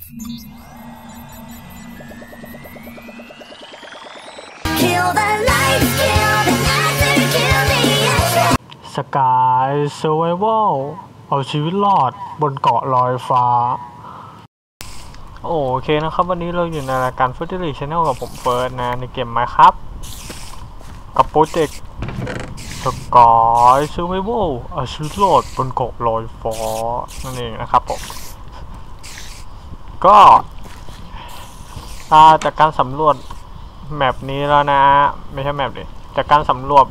สกายเซอร์ไววัลเอาชีวิตรอดบนเกาะลอยฟ้าโอเคนะครับวันนี้เราอยู่ในรายการ Fertility Channel กับผมเฟิร์สนะในเกม Minecraft กับโปรเจกต์สกายเซอร์ไววัลเอาชีวิตรอดบนเกาะลอยฟ้านั่นเองนะครับผมก็จากการสำรวจแมปนี้แล้วนะไม่ใช่แมปดิจากการสำรวจ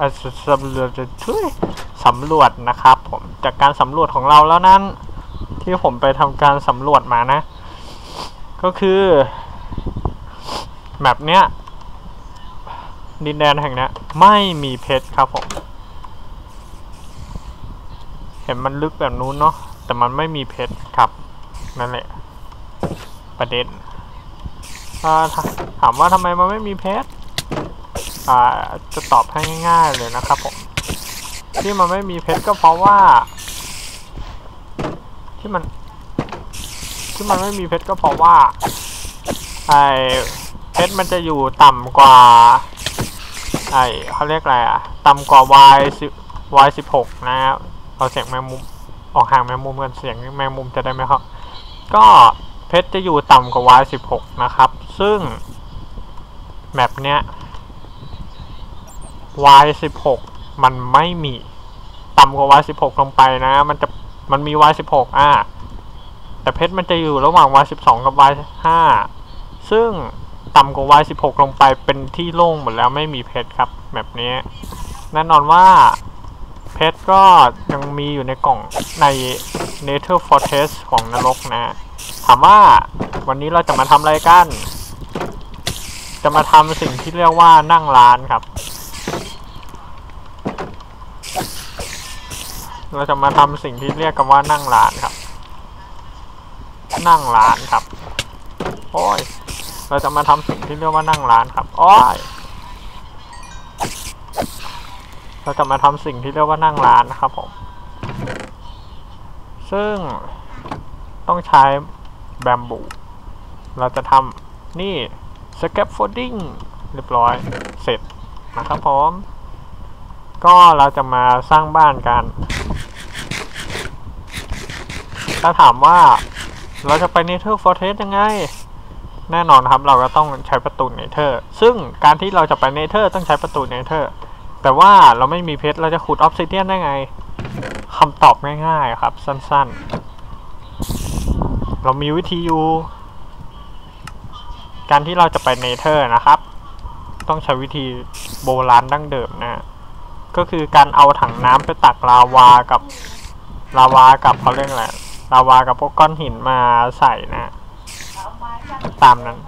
สำรวจนะครับผมจากการสำรวจของเราแล้วนั้นที่ผมไปทำการสำรวจมานะก็คือแมปเนี้ยดินแดนแห่งนี้ไม่มีเพชรครับผมเห็นมันลึกแบบนู้นเนาะแต่มันไม่มีเพชรครับนั่นแหละประเด็นถามว่าทำไมมันไม่มีเพชรจะตอบให้ง่ายๆเลยนะครับผมที่มันไม่มีเพชรก็เพราะว่าที่มันไม่มีเพชรก็เพราะว่าเพชรมันจะอยู่ต่ำกว่าเขาเรียกอะไรต่ำกว่า y16 นะครับเอาเสียงแมงมุมออกห่างแมงมุมกันเสียงแมงมุมจะได้ไหมครับก็เพชรจะอยู่ต่ำกว่า y16 นะครับซึ่งแมปเนี้ยy16 มันไม่มีต่ำกว่า y16 ลงไปนะมันมี y16 แต่เพชรมันจะอยู่ระหว่าง y12 กับ y5 ซึ่งต่ำกว่า y16 ลงไปเป็นที่โล่งหมดแล้วไม่มีเพชรครับแบบนี้แน่นอนว่าเพชรก็ยังมีอยู่ในกล่องใน Nether Fortress ของนรกนะถามว่าวันนี้เราจะมาทำอะไรกันจะมาทำสิ่งที่เรียกว่านั่งร้านครับเราจะมาทำสิ่งที่เรียกกันว่านั่งร้านครับนั่งร้านครับโอ้ยเราจะมาทำสิ่งที่เรียกว่านั่งร้านครับโอ้ยเราจะมาทำสิ่งที่เรียกว่านั่งร้านนะครับผมซึ่งต้องใช้แบมบูเราจะทำนี่scaffolding เรียบร้อยเสร็จนะครับผมก็เราจะมาสร้างบ้านกันถ้าถามว่าเราจะไป Nether Fortress ยังไงแน่นอนครับเราก็ต้องใช้ประตู Nether ซึ่งการที่เราจะไป Nether ต้องใช้ประตู Nether แต่ว่าเราไม่มีเพชรเราจะขุดออฟซิเดียนได้ไงคำตอบง่ายๆครับสั้นๆเรามีวิธีอยู่การที่เราจะไป Nether นะครับต้องใช้วิธีโบราณดั้งเดิมนะก็คือการเอาถังน้ำไปตักลาวากับเขาเรียกอะไรลาวากับพวกก้อนหินมาใส่นะตามนั้น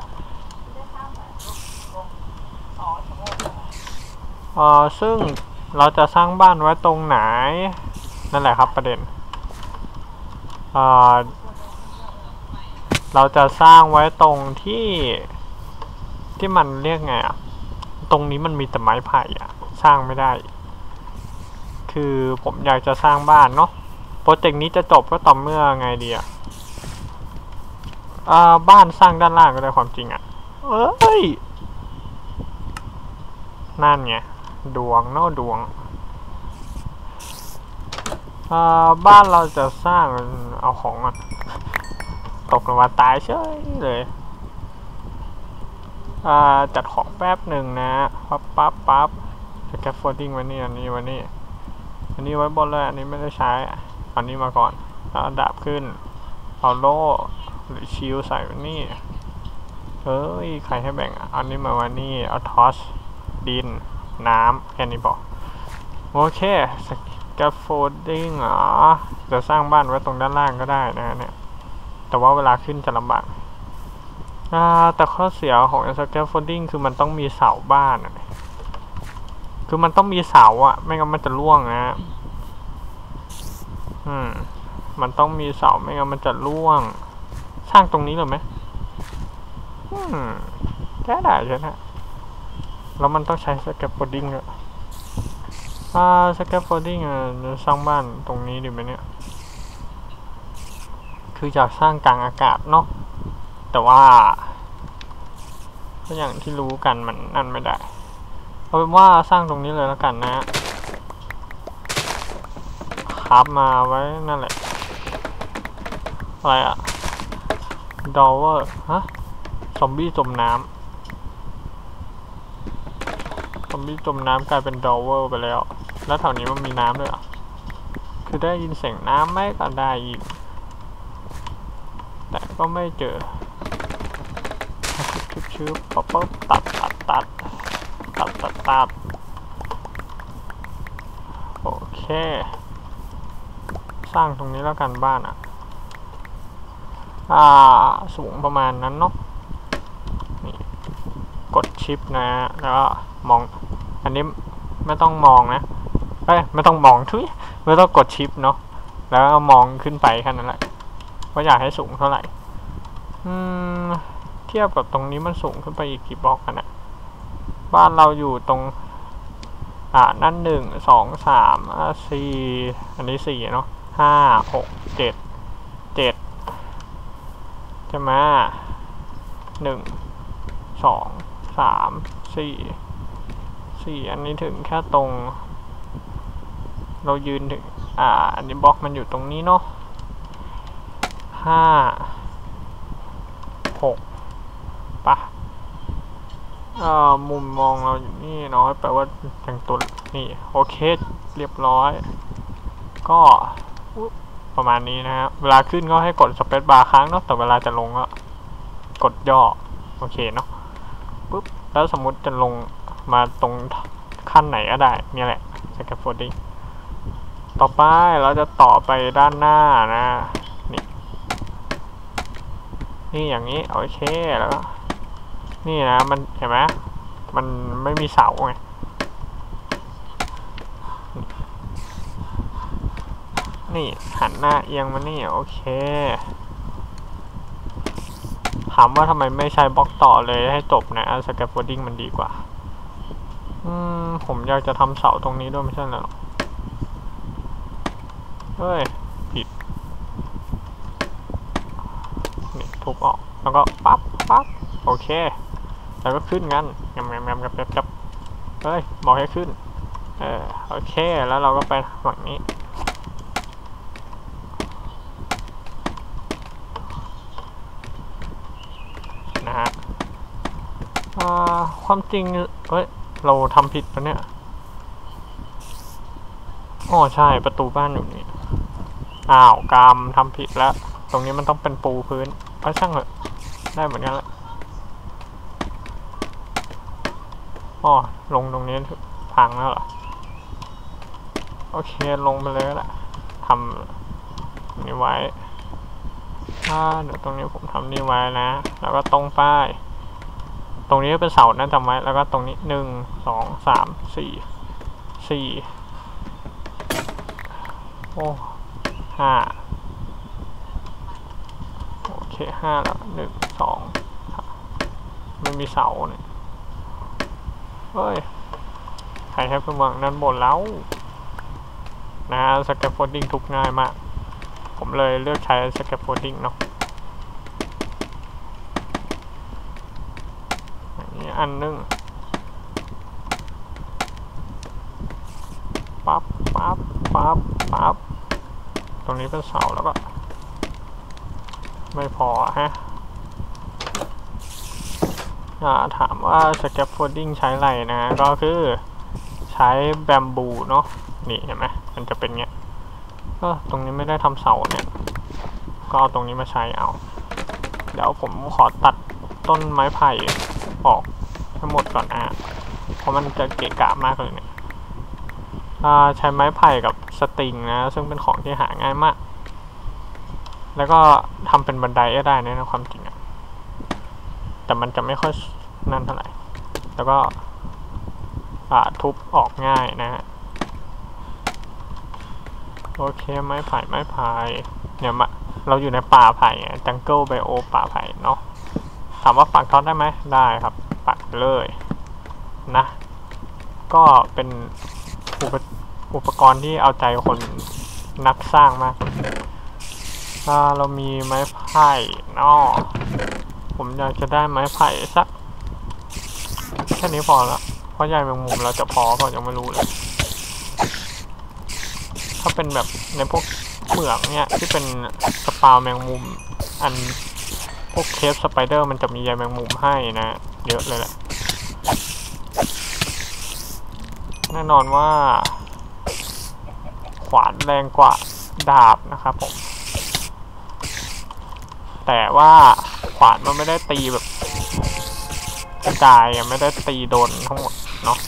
ซึ่งเราจะสร้างบ้านไว้ตรงไหนนั่นแหละครับประเด็นเราจะสร้างไว้ตรงที่มันเรียกไงตรงนี้มันมีแต่ไม้ไผ่สร้างไม่ได้คือผมอยากจะสร้างบ้านเนาะโปรเจกต์นี้จะจบก็ต่อเมื่อไงดีบ้านสร้างด้านล่างก็ได้ความจริงเอ้ยนั่นไงดวงเนาะดวงบ้านเราจะสร้างเอาของตกลงมาตายเฉยเลยจัดของแป๊บหนึ่งนะปั๊บจะแคปโฟลดิ้งไว้นี่อันนี้ไว้บนเลยอันนี้ไม่ได้ใช้อันนี้มาก่อนแล้วดาบขึ้นเอาโล่หรือชิลใส่ไว้นี่เฮ้ยใครให้แบ่งอันนี้มาไว้นี่เอาทอสดินน้ำแค่นี้บอกโอเคสแคปโฟลดิ้งจะสร้างบ้านไว้ตรงด้านล่างก็ได้นะเนี่ยแต่ว่าเวลาขึ้นจะลำบากแต่ข้อเสียของ scaffolding คือมันต้องมีเสาบ้านคือมันต้องมีเสาไม่งั้นมันจะร่วงนะมันต้องมีเสาไม่งั้นมันจะร่วงสร้างตรงนี้เลยไหมได้ใช่ไหมแล้วมันต้องใช้ scaffolding scaffolding สร้างบ้านตรงนี้ดีไหมเนี่ยคืออยากสร้างกลางอากาศเนาะแต่ว่าก็อย่างที่รู้กันมันนั่นไม่ได้เอาเป็นว่าสร้างตรงนี้เลยแล้วกันนะครับมาไว้นั่นแหละอะไรอะดอเวอร์ฮะซอมบี้จมน้ำซอมบี้จมน้ำกลายเป็นดอเวอร์ไปแล้วแล้วแถวนี้มันมีน้ำด้วยอ่ะคือได้ยินเสียงน้ำไหมก็ได้ยินแต่ก็ไม่เจอชืบป๊บตัดโอเคสร้างตรงนี้แล้วกันบ้านอ่ะสูงประมาณนั้นเนาะนี่กดชิปนะแล้วก็มองอันนี้ไม่ต้องมองนะไม่ต้องมองทุยไม่ต้องกดชิปเนาะแล้วก็มองขึ้นไปแค่นั้นแหละว่าอยากให้สูงเท่าไหร่เทียบกับตรงนี้มันสูงขึ้นไปอีกกี่บล็อกกันนะบ้านเราอยู่ตรงนั่น1 2 3 4อันนี้4เนาะ5 6 7ใช่ไหม1 2 3 4อันนี้ถึงแค่ตรงเรายืนถึงอันนี้บล็อกมันอยู่ตรงนี้เนาะ5 6ปะมุมมองเราอยู่นี่เนาะแปลว่าแต่งตัวนี่โอเคเรียบร้อยก็ประมาณนี้นะฮะเวลาขึ้นก็ให้กดสเปซบาร์ค้างเนาะแต่เวลาจะลงก็กดย่อโอเคเนาะปุ๊บแล้วสมมุติจะลงมาตรงขั้นไหนก็ได้นี่แหละ scaffolding ต่อไปเราจะต่อไปด้านหน้านะนี่อย่างนี้โอเคแล้วก็นี่นะมันเห็นไหมมันไม่มีเสาไงนี่หันหน้าเอียงมานี่โอเคถามว่าทำไมไม่ใช้บล็อกต่อเลยให้จบนะscaffolding มันดีกว่าผมอยากจะทำเสาตรงนี้ด้วยไม่ใช่เหรอเฮ้ยผิดนี่ทุบออกแล้วก็ปั๊บโอเคแล้วก็ขึ้นกันกับเฮ้ยบอกให้ขึ้นโอเคแล้วเราก็ไปฝั่งนี้นะฮะความจริงเราทำผิดปะเนี่ยอ๋อใช่ประตูบ้านอยู่นี่กามทำผิดแล้วตรงนี้มันต้องเป็นปูพื้นก็ช่างเถอะได้เหมือนกันแหละลงตรงนี้พังแล้วเหรอโอเคลงไปเลยแหละทำนี่ไว้เดี๋ยวตรงนี้ผมทำนี่ไว้นะแล้วก็ตรงป้ายตรงนี้เป็นเสานะจำไว้แล้วก็ตรงนี้1 2 3 4โอ้5โอเค5แล้ว1 2ไม่มีเสาเนี่ยเฮ้ยใครให้เพื่อนวางนั่นบนแล้วนะ scaffolding ทุกง่ายมากผมเลยเลือกใช้ scaffolding เนาะอันนี้อันนึงปั๊บตรงนี้เป็นเสาแล้วก็ไม่พอฮะถามว่า scaffolding ใช้อะไรนะก็คือใช้แบมบูเนาะนี่เห็นไหมมันจะเป็นเงี้ยตรงนี้ไม่ได้ทำเสาเนี่ยก็เอาตรงนี้มาใช้เอาเดี๋ยวผมขอตัดต้นไม้ไผ่ออกทั้งหมดก่อนเพราะมันจะเกะกะมากเลยเนี่ยใช้ไม้ไผ่กับสตริงนะซึ่งเป็นของที่หาง่ายมากแล้วก็ทำเป็นบันไดก็ได้นะความจริงแต่มันจะไม่ค่อยนั่นเท่าไหร่แล้วก็ทุบออกง่ายนะฮะโอเคไม้ไผ่เนี่ยเราอยู่ในป่าไผ่จังเกิลไบโอป่าไผ่เนาะถามว่าปักท็อตได้ไหมได้ครับปักเลยนะก็เป็นอุปกรณ์ที่เอาใจคนนักสร้างมากเรามีไม้ไผ่เนาะผมอยากจะได้ไม้ไผ่สักแค่นี้พอแล้วเพราะใยแมงมุมเราจะพอก็ยังไม่รู้เลยถ้าเป็นแบบในพวกเหมืองเนี่ยที่เป็นสปาแมงมุมอันพวกเคฟสไปเดอร์มันจะมีใยแมงมุมให้นะเยอะเลยแหละแน่นอนว่าขวานแรงกว่าดาบนะครับผมแต่ว่าขวานมันไม่ได้ตีแบบกระจายไม่ได้ตีโดนทั้งหมดเนาะ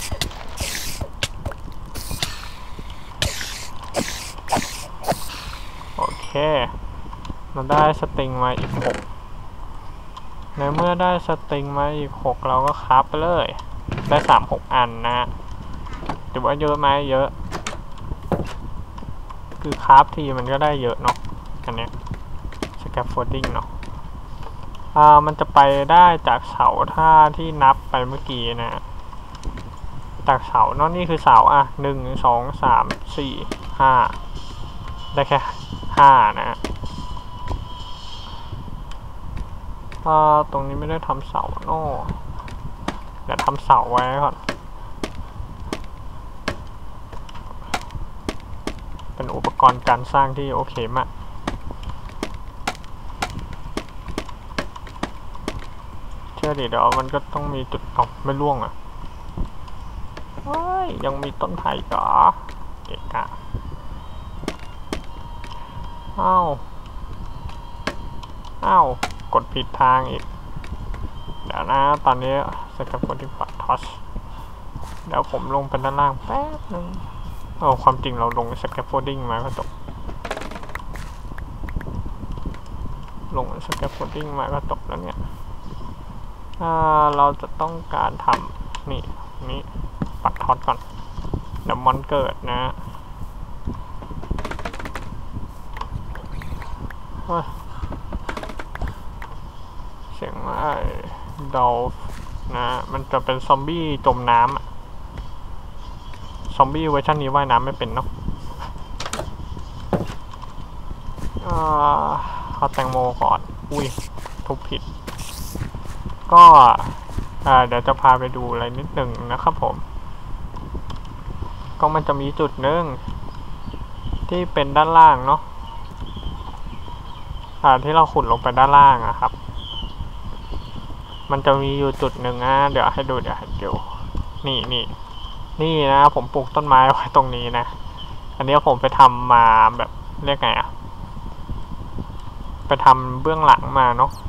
โอเคเราได้สตริงมาอีก6ในเมื่อได้สตริงมาอีก6เราก็คราฟไปเลยได้36อันนะถือว่าเยอะไหมเยอะคือคราฟทีมันก็ได้เยอะเนาะอันเนี้ยสแคปโฟลดิ้งเนาะมันจะไปได้จากเสาท่าที่นับไปเมื่อกี้นะจากเสาเนาะนี่คือเสา1 2 3 4 5ได้แค่5นะตรงนี้ไม่ได้ทำเสาเนาะเดี๋ยวทำเสาไว้ก่อนเป็นอุปกรณ์การสร้างที่โอเคมากเชื่อดิเดี๋ยวมันก็ต้องมีจุดไม่ร่วงยังมีต้นไผ่ก่อเกะกะอ้าวกดผิดทางอีกเดี๋ยวนะตอนนี้สแคปโฟลดิ้งปัดทอชเดี๋ยวผมลงไปด้านล่างแป๊บนึงความจริงเราลงสแคปโฟลดิ้งมาก็ตกแล้วเนี่ยเราจะต้องการทำนี่ปัดทอดก่อนเดี๋ยวมันเกิดนะเสียงดอลนะมันจะเป็นซอมบี้จมน้ำซอมบี้เวอร์ชันนี้ว่ายน้ำไม่เป็นเนาะเอาแตงโมก่อนอุ้ยทุบผิดก็เดี๋ยวจะพาไปดูอะไรนิดหนึ่งนะครับผมก็มันจะมีจุดหนึ่งที่เป็นด้านล่างเนาะที่เราขุดลงไปด้านล่างครับมันจะมีอยู่จุดหนึ่งเดี๋ยวให้ดูนี่นะผมปลูกต้นไม้ไว้ตรงนี้นะอันนี้ผมไปทำมาแบบเรียกไงไปทำเบื้องหลังมาเนาะ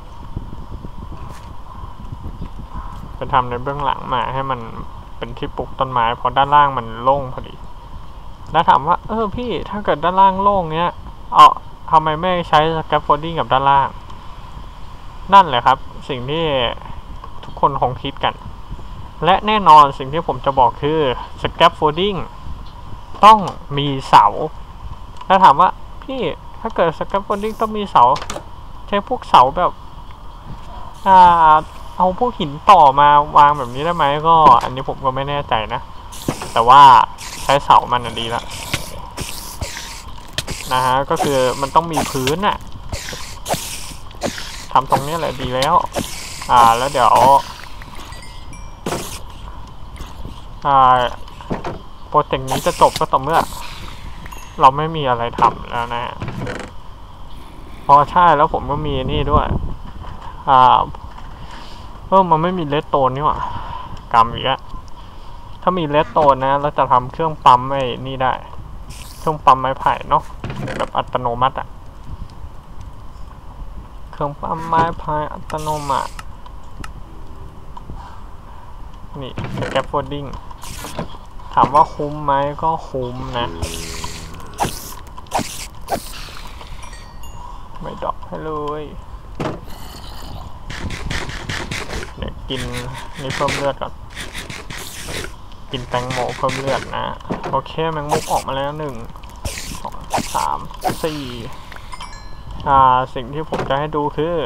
ไปทำในเบื้องหลังมาให้มันเป็นที่ปลูกต้นไม้เพราะด้านล่างมันโล่งพอดีแล้วถามว่าพี่ถ้าเกิดด้านล่างโล่งเนี้ยทำไมไม่ใช้สแคปโฟลดิ้งกับด้านล่างนั่นแหละครับสิ่งที่ทุกคนคงคิดกันและแน่นอนสิ่งที่ผมจะบอกคือสแคปโฟลดิ้งต้องมีเสาแล้วถามว่าพี่ถ้าเกิดสแคปโฟลดิ้งต้องมีเสาใช้พวกเสาแบบเอาพวกหินต่อมาวางแบบนี้ได้ไหมก็อันนี้ผมก็ไม่แน่ใจนะแต่ว่าใช้เสามันดีแล้วนะฮะก็คือมันต้องมีพื้นทำตรงนี้แหละดีแล้วแล้วเดี๋ยวโปรเจกต์นี้จะจบก็ต่อเมื่อเราไม่มีอะไรทำแล้วนะพอใช่แล้วผมก็มีนี่ด้วยมันไม่มีเลสโตนนี่หว่ากำอีกแล้วถ้ามีเลสโตนนะเราจะทำเครื่องปั๊มนี่ได้เครื่องปั๊มไม้ไผ่เนาะแบบอัตโนมัติเครื่องปั๊มไม้พายอัตโนมัตินี่สแคปโฟลดิ้งถามว่าคุ้มไหมก็คุ้มนะไม่ดอกให้เลยเดี๋ยวกินนี่เพิ่มเลือดก่อนกินแตงโมเพิ่มเลือดนะโอเคแมงมุมออกมาแล้ว1 2 3 4สิ่งที่ผมจะให้ดูคือ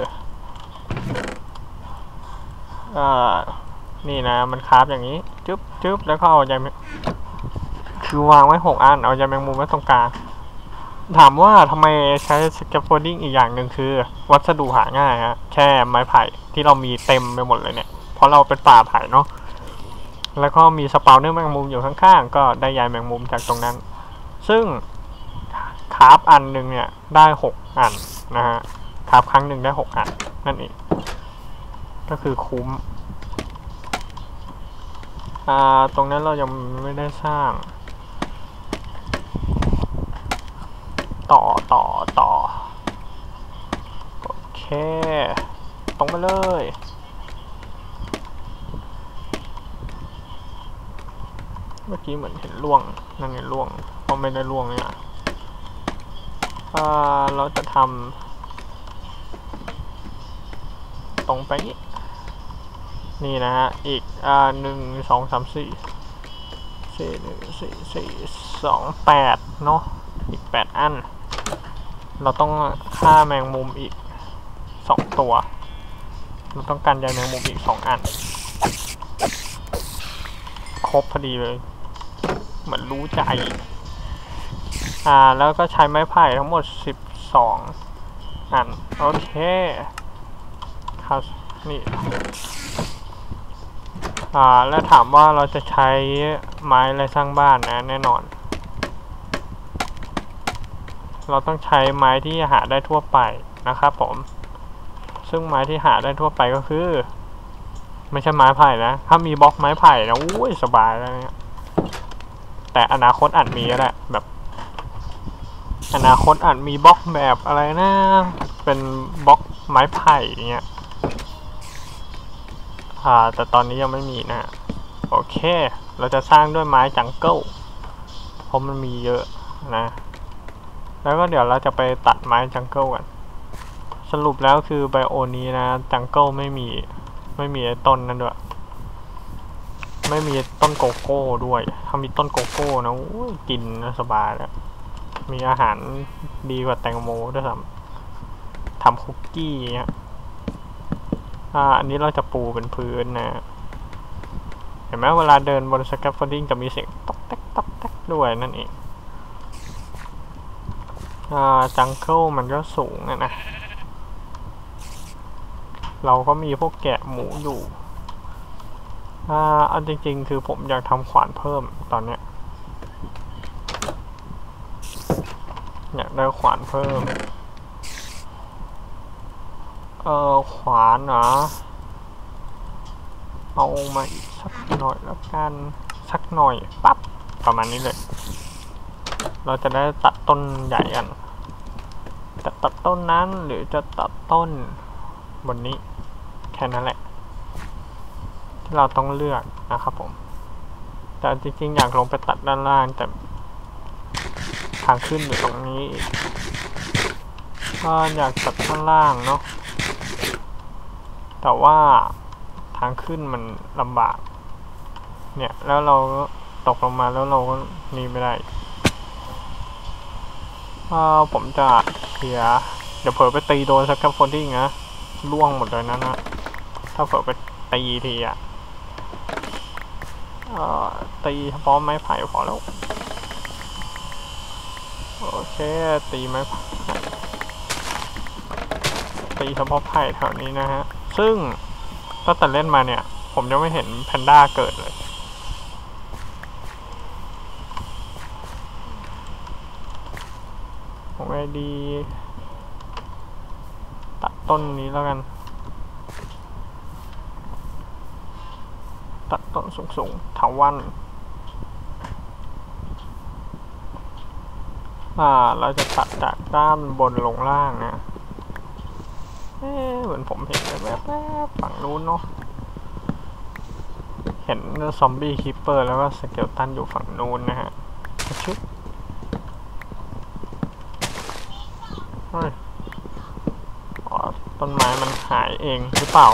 นี่นะมันคราฟอย่างนี้จึ๊บแล้วก็เอาใยคือวางไว้6 อันเอาใยแมงมุมไว้ตรงกลางถามว่าทำไมใช้ scaffolding อีกอย่างหนึ่งคือวัสดุหาง่ายฮะแค่ไม้ไผ่ที่เรามีเต็มไปหมดเลยเนี่ยเพราะเราเป็นป่าไผ่เนาะแล้วก็มีสปาวเนอร์แมงมุมอยู่ข้างๆก็ได้ใยแมงมุมจากตรงนั้นซึ่งคราฟอันหนึ่งเนี่ยได้6 อันนะฮะคราฟครั้งหนึ่งได้6 อันนั่นเองก็คือคุ้มตรงนั้นเรายังไม่ได้สร้างต่อโอเคตรงไปเลยเมื่อกี้เหมือนเห็นล่วงนั่นไงล่วงเพราะไม่ได้ล่วงเนี่ยเราจะทำตรงไปนี่นะฮะอีก1 2 3 4 2 8เนาะอีก8 อันเราต้องฆ่าแมงมุมอีก2 ตัวเราต้องการใยแมงมุมอีก2 อันครบพอดีเลยเหมือนรู้ใจแล้วก็ใช้ไม้ไผ่ทั้งหมด12 อันโอเคครับนี่แล้วถามว่าเราจะใช้ไม้อะไรสร้างบ้านนะแน่นอนเราต้องใช้ไม้ที่หาได้ทั่วไปนะครับผมซึ่งไม้ที่หาได้ทั่วไปก็คือไม่ใช่ไม้ไผ่นะถ้ามีบล็อกไม้ไผ่นะอุ้ยสบายแล้วเนี่ยแต่อนาคตอาจมีก็ได้แบบอนาคตอาจมีบล็อกแบบอะไรนะเป็นบล็อกไม้ไผ่เงี้ยแต่ตอนนี้ยังไม่มีนะโอเคเราจะสร้างด้วยไม้จังเกิลเพราะมันมีเยอะนะแล้วก็เดี๋ยวเราจะไปตัดไม้จังเกิลกันสรุปแล้วคือไบโอนี้นะจังเกิลไม่มีต้นนั่นด้วยไม่มีต้นโกโก้ด้วยถ้ามีต้นโกโก้นะกินสบายแล้วมีอาหารดีกว่าแตงโมด้วยซ้ำทำคุกกี้เงี้ยอันนี้เราจะปูเป็นพื้นนะเห็นไหมเวลาเดินบนสแคฟโฟลดิ้งจะมีเสียงต๊อกแต๊กต๊อกแต๊กด้วยนั่นเองจังเกิลมันก็สูงนะเราก็มีพวกแกะหมูอยู่อันจริงๆคือผมอยากทำขวานเพิ่มตอนเนี้ยอยากได้ขวานเพิ่มขวานเหรอเอามาอีกสักหน่อยแล้วกันสักหน่อยปั๊บประมาณนี้เลยเราจะได้ตัดต้นใหญ่กันจะตัดต้นนั้นหรือจะตัดต้นบนนี้แค่นั้นแหละที่เราต้องเลือกนะครับผมแต่จริงๆอยากลงไปตัดด้านล่างแต่ทางขึ้นอยู่ตรงนี้ก็อยากตัดด้านล่างเนาะแต่ว่าทางขึ้นมันลำบากเนี่ยแล้วเราก็ตกลงมาแล้วเราก็นี่ไม่ได้ผมจะเดี๋ยวเผลอไปตีโดนสแคฟโฟลดิ้งนะล่วงหมดเลยนะถ้าเผลอไปตีทีตีเฉพาะไม้ไผ่พอแล้วโอเคตีไม้ไผ่ตีเฉพาะไผ่แถวนี้นะฮะซึ่งตั้งแต่เล่นมาเนี่ยผมยังไม่เห็นแพนด้าเกิดเลยผมไอดีตัดต้นนี้แล้วกันตัดต้นสูงๆถาวรเราจะตัดจากด้านบนลงล่างนะเหมือนผมเห็นแบบฝั่งนู้นเนาะเห็นซอมบี้คิปเปอร์แล้วก็สเกลตันอยู่ฝั่งนู้นนะฮะชุดต้นไม้มันหายเองหรือเปล่า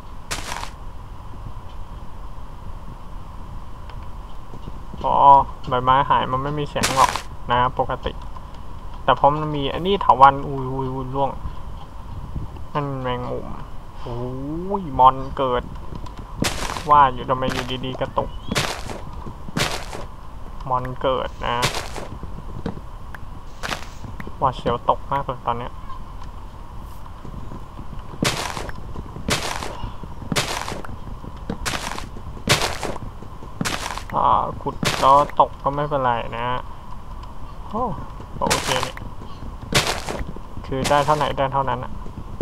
ใบไม้หายมันไม่มีเสียงหรอกนะปกติแต่พอมันมีอันนี้ถาวันอุ้ยล่วงนั่นแมงมุมโอ้ยมอนเกิดว่าอยู่ทำไมอยู่ดีๆกระตุกมอนเกิดนะหวาดเสียวตกมากเลยตอนนี้ขุดแล้วตกก็ไม่เป็นไรนะโอ้โอเคเนี่ยคือได้เท่าไหนได้เท่านั้นอะ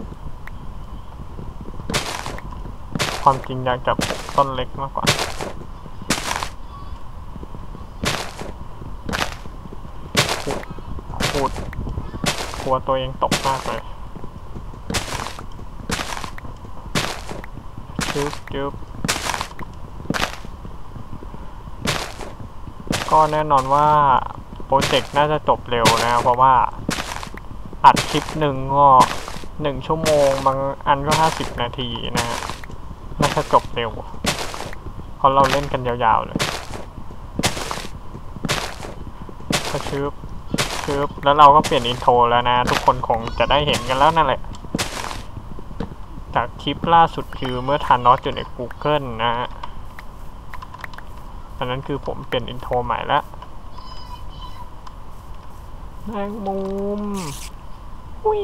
ความจริงอยากจะปลูกต้นเล็กมากกว่าขุดกลัวตัวเองตกมากเลยจึ๊บก็แน่นอนว่าโปรเจกต์น่าจะจบเร็วนะเพราะว่าอัดคลิปหนึ่งก็1 ชั่วโมงบางอันก็50 นาทีนะฮะน่าจะจบเร็วเพราะเราเล่นกันยาวๆเลยก็ชืบแล้วเราก็เปลี่ยนอินโทรแล้วนะทุกคนคงจะได้เห็นกันแล้วนั่นแหละจากคลิปล่าสุดคือเมื่อทานอสอยู่ใน Google นะฮะอันนั้นคือผมเปลี่ยนอินโทรใหม่แล้วแมงมุมวิ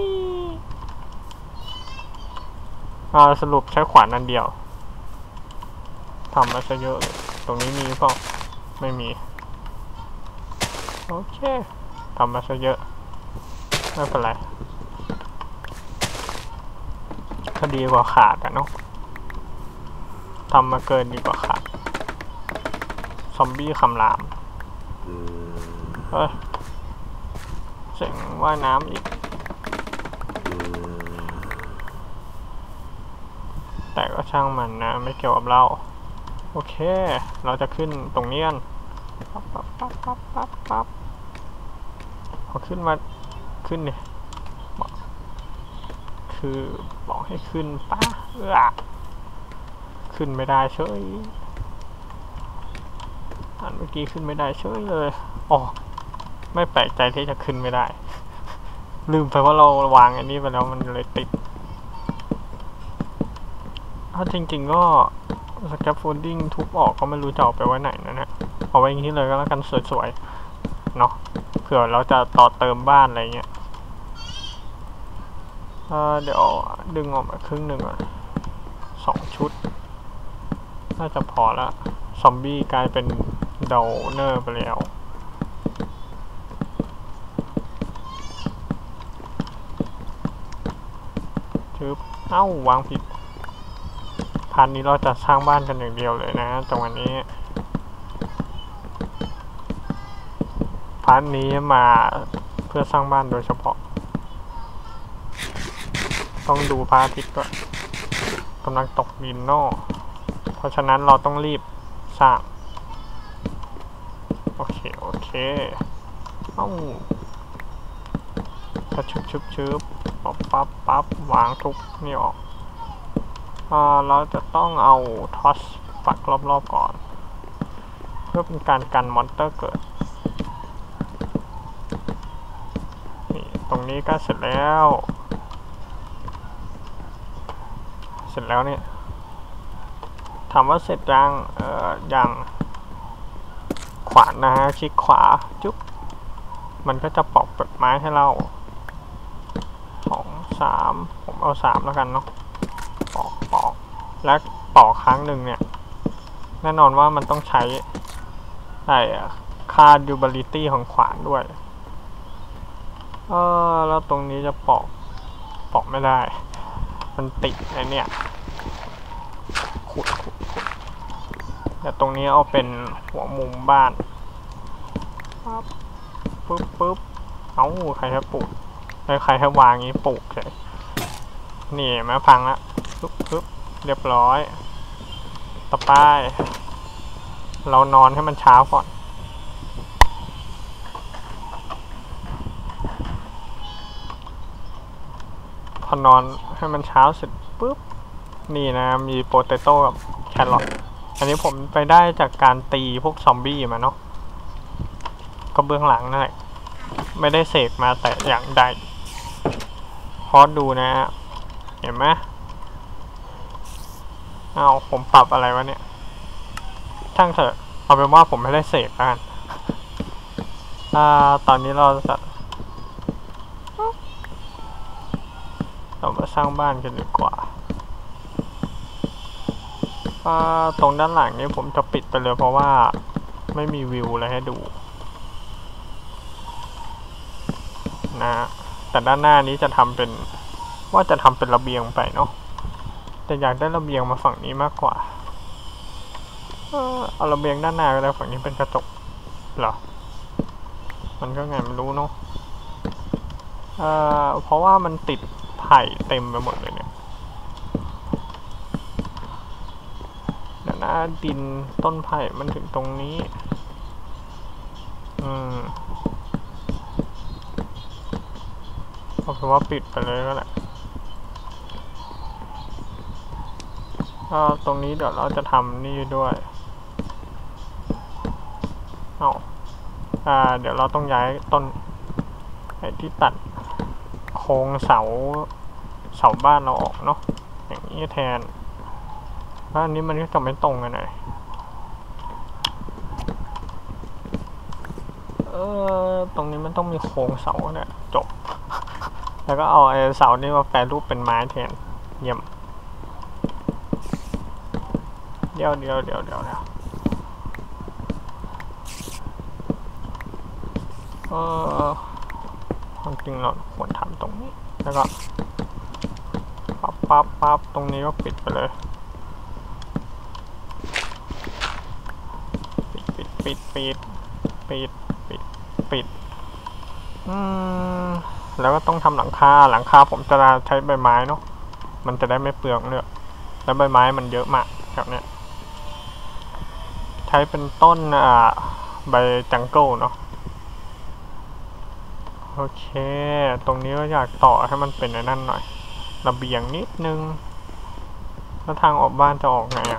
สรุปใช้ขวานอันเดียวทำมาซะเยอะเลยตรงนี้มีเปล่าไม่มีโอเคทำมาซะเยอะไม่เป็นไรก็ดีกว่าขาดอะเนาะทำมาเกินดีกว่าขาดซอมบี้คำรามเสียงว่ายน้ำอีกแต่ก็ช่างมันนะไม่เกี่ยวกับเราโอเคเราจะขึ้นตรงนี้กันปั๊บพอขึ้นมาขึ้นเนี่ยคือบอกให้ขึ้นป้าขึ้นไม่ได้เฉยอันเมื่อกี้ขึ้นไม่ได้เฉยเลยอ๋อไม่แปลกใจที่จะขึ้นไม่ได้ลืมไปว่าเราวางอันนี้ไปแล้วมันเลยติดถ้าจริงๆก็สแคปโฟลดิ้งทุบออกก็ไม่รู้จะเอาไปไว้ไหนนะเนี่ยเอาไว้อย่างนี้เลยก็แล้วกันสวยๆเนาะเผื่อเราจะต่อเติมบ้านอะไรเงี้ยเดี๋ยวดึงออกมาครึ่งหนึ่งก่อน2 ชุดน่าจะพอละซอมบี้กลายเป็นเดาเนอร์ไปแล้ววางผิดพันนี้เราจะสร้างบ้านกันอย่างเดียวเลยนะจังหวะนี้พันนี้มาเพื่อสร้างบ้านโดยเฉพาะต้องดูพระอาทิตย์ก็กำลังตกดินนอกเพราะฉะนั้นเราต้องรีบสร้างโอเคก็ชุบปั๊บวางทุกนี่ออกเราจะต้องเอาทอสปักรอบๆก่อนเพื่อเป็นการกันมอนเตอร์เกิดนี่ตรงนี้ก็เสร็จแล้วเนี่ยถามว่าเสร็จยังยังขวานนะฮะคลิกขวาจุ๊บมันก็จะปอกเปลือกไม้ให้เรา2 3ผมเอา3แล้วกันเนาะปอกและปอกครั้งหนึ่งเนี่ยแน่นอนว่ามันต้องใช้ค่า durability ของขวานด้วยแล้วตรงนี้จะปอกไม่ได้มันติดไอ้เนี่ยขุดแต่ตรงนี้เอาเป็นหัวมุมบ้านปึ๊บใครให้ปลูกใครให้วางงี้ปลูกเลยนี่มาพังละปึ๊บเรียบร้อยต่อไปเรานอนให้มันเช้าก่อนพอนอนให้มันเช้าเสร็จปึ๊บนี่นะมีโปเตโต้กับแครอทอันนี้ผมไปได้จากการตีพวกซอมบี้มาเนาะก็เบื้องหลังนั่นแหละไม่ได้เสกมาแต่อย่างใดพอดูนะเห็นไหมผมปรับอะไรวะเนี่ยช่างเถอะเอาเป็นว่าผมไม่ได้เสกกันตอนนี้เราจะเรามาสร้างบ้านกันดีกว่าตรงด้านหลังนี้ผมจะปิดไปเลยเพราะว่าไม่มีวิวอะไรให้ดูนะแต่ด้านหน้านี้จะทำเป็นว่าจะทำเป็นระเบียงไปเนาะแต่อยากได้ระเบียงมาฝั่งนี้มากกว่าเอาระเบียงด้านหน้าก็ได้ฝั่งนี้เป็นกระจกเหรอมันก็ไงไม่รู้เนาะเพราะว่ามันติดไผ่เต็มไปหมดเลยเนี่ยเดี๋ยวนะดินต้นไผ่มันถึงตรงนี้เอาเป็นว่าปิดไปเลยก็แหละตรงนี้เดี๋ยวเราจะทำนี่ด้วยเดี๋ยวเราต้องย้ายต้นไอ้ที่ตัดโครงเสาบ้านเราออกเนาะอย่างนี้แทนแล้วอันนี้มันก็จะไม่ตรงกันเลยตรงนี้มันต้องมีโครงเสาเนี่ยจบแล้วก็เอาไอ้เสานี่มาแปรรูปเป็นไม้แทนเยี่ยมเดี๋ยวความจริงเราควรทำตรงนี้แล้วก็ปั๊บตรงนี้ก็ปิดไปเลยปิดแล้วก็ต้องทำหลังคาผมจะใช้ใบไม้เนาะมันจะได้ไม่เปลืองเลยแล้วใบไม้มันเยอะมากแบบเนี้ยใช้เป็นต้นใบจังเกิลเนาะโอเคตรงนี้ก็อยากต่อให้มันเป็นในนั่นหน่อยระเบียงนิดนึงแล้วทางออกบ้านจะออกไง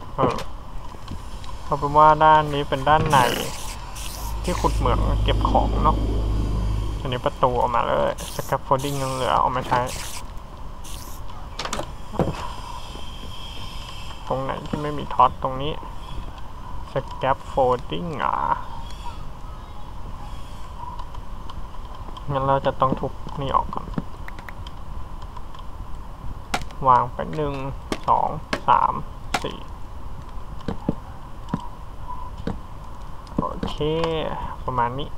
เอาเป็นว่าด้านนี้เป็นด้านในที่ขุดเหมืองเก็บของเนาะอันนี้ประตูออกมาเลยสแคปโฟลดิ้งยังเหลือเอามาใช้ตรงไหนที่ไม่มีท็อตตรงนี้สแคปโฟลดิ้งงั้นเราจะต้องทุบนี่ออกก่อนวางไป1 2 3 4โอเคประมาณนี้